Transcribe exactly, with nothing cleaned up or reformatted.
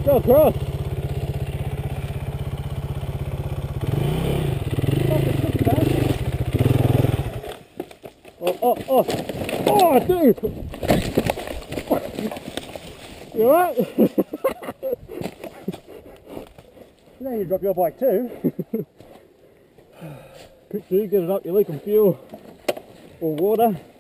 Go across. Oh, oh, oh. Oh, dude. You alright? Now you drop your bike too. Quick, dude, get it up, you're leaking fuel or water.